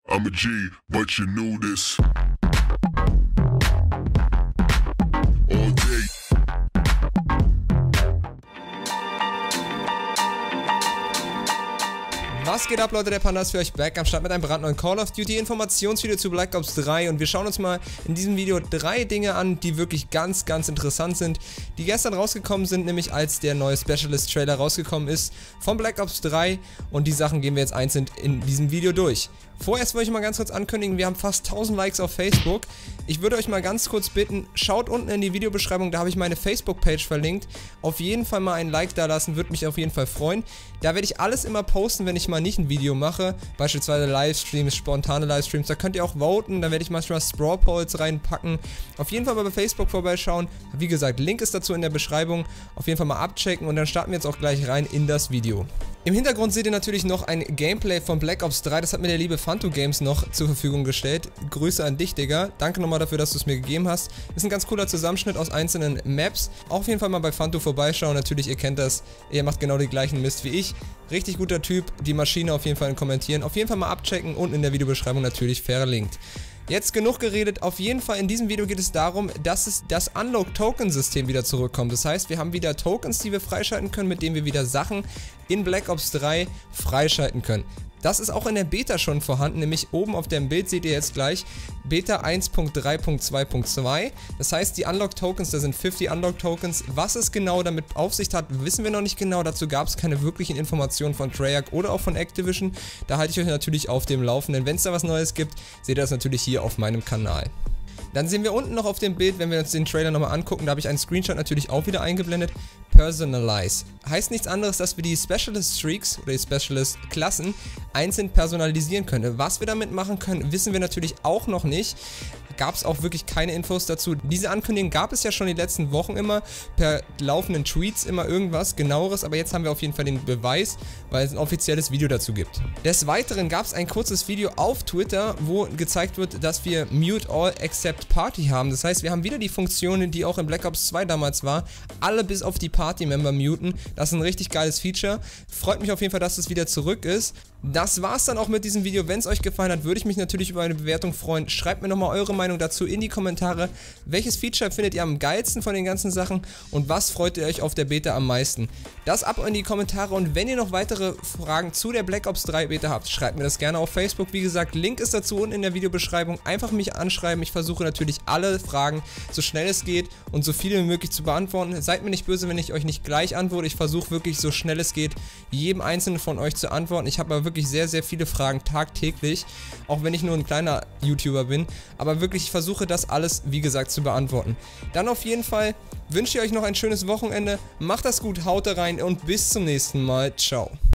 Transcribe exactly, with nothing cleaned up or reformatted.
I'm a G, but you knew this. All day. Was geht ab, Leute? Der Panda ist für euch back am Start mit einem brandneuen Call of Duty Informationsvideo zu Black Ops drei und wir schauen uns mal in diesem Video drei Dinge an, die wirklich ganz, ganz interessant sind, die gestern rausgekommen sind, nämlich als der neue Specialist Trailer rausgekommen ist von Black Ops drei, und die Sachen gehen wir jetzt einzeln in diesem Video durch. Vorerst wollte ich mal ganz kurz ankündigen, wir haben fast tausend Likes auf Facebook. Ich würde euch mal ganz kurz bitten, schaut unten in die Videobeschreibung, da habe ich meine Facebook-Page verlinkt. Auf jeden Fall mal ein Like da lassen, würde mich auf jeden Fall freuen. Da werde ich alles immer posten, wenn ich mal nicht ein Video mache, beispielsweise Livestreams, spontane Livestreams, da könnt ihr auch voten, da werde ich manchmal Straw Polls reinpacken. Auf jeden Fall mal bei Facebook vorbeischauen, wie gesagt, Link ist dazu in der Beschreibung, auf jeden Fall mal abchecken und dann starten wir jetzt auch gleich rein in das Video. Im Hintergrund seht ihr natürlich noch ein Gameplay von Black Ops drei, das hat mir der liebe Fanto Games noch zur Verfügung gestellt. Grüße an dich, Digga. Danke nochmal dafür, dass du es mir gegeben hast. Ist ein ganz cooler Zusammenschnitt aus einzelnen Maps. Auch auf jeden Fall mal bei Fanto vorbeischauen. Natürlich, ihr kennt das. Er macht genau den gleichen Mist wie ich. Richtig guter Typ. Die Maschine auf jeden Fall kommentieren. Auf jeden Fall mal abchecken und in der Videobeschreibung natürlich verlinkt. Jetzt genug geredet, auf jeden Fall in diesem Video geht es darum, dass es das Unlock-Token-System wieder zurückkommt. Das heißt, wir haben wieder Tokens, die wir freischalten können, mit denen wir wieder Sachen in Black Ops drei freischalten können. Das ist auch in der Beta schon vorhanden, nämlich oben auf dem Bild seht ihr jetzt gleich Beta eins Punkt drei Punkt zwei Punkt zwei. Das heißt, die Unlock-Tokens, da sind fünfzig Unlock-Tokens. Was es genau damit auf sich hat, wissen wir noch nicht genau. Dazu gab es keine wirklichen Informationen von Treyarch oder auch von Activision. Da halte ich euch natürlich auf dem Laufenden. Wenn es da was Neues gibt, seht ihr das natürlich hier auf meinem Kanal. Dann sehen wir unten noch auf dem Bild, wenn wir uns den Trailer nochmal angucken, da habe ich einen Screenshot natürlich auch wieder eingeblendet. Personalize. Heißt nichts anderes, dass wir die Specialist Streaks oder die Specialist Klassen einzeln personalisieren können. Was wir damit machen können, wissen wir natürlich auch noch nicht. Gab es auch wirklich keine Infos dazu. Diese Ankündigung gab es ja schon die letzten Wochen immer, per laufenden Tweets immer irgendwas genaueres, aber jetzt haben wir auf jeden Fall den Beweis, weil es ein offizielles Video dazu gibt. Des Weiteren gab es ein kurzes Video auf Twitter, wo gezeigt wird, dass wir Mute All Except Party haben. Das heißt, wir haben wieder die Funktionen, die auch in Black Ops zwei damals war, alle bis auf die Party-Member muten. Das ist ein richtig geiles Feature. Freut mich auf jeden Fall, dass es wieder zurück ist. Das war's dann auch mit diesem Video. Wenn es euch gefallen hat, würde ich mich natürlich über eine Bewertung freuen. Schreibt mir nochmal eure Meinung dazu in die Kommentare. Welches Feature findet ihr am geilsten von den ganzen Sachen und was freut ihr euch auf der Beta am meisten? Das ab in die Kommentare, und wenn ihr noch weitere Fragen zu der Black Ops drei Beta habt, schreibt mir das gerne auf Facebook. Wie gesagt, Link ist dazu unten in der Videobeschreibung. Einfach mich anschreiben. Ich versuche natürlich alle Fragen so schnell es geht und so viele wie möglich zu beantworten. Seid mir nicht böse, wenn ich euch nicht gleich antworte. Ich versuche wirklich so schnell es geht, jedem einzelnen von euch zu antworten. Ich habe aber wirklich sehr, sehr viele Fragen tagtäglich, auch wenn ich nur ein kleiner YouTuber bin, aber wirklich, ich versuche das alles, wie gesagt, zu beantworten. Dann auf jeden Fall wünsche ich euch noch ein schönes Wochenende, macht das gut, haut da rein und bis zum nächsten Mal, ciao.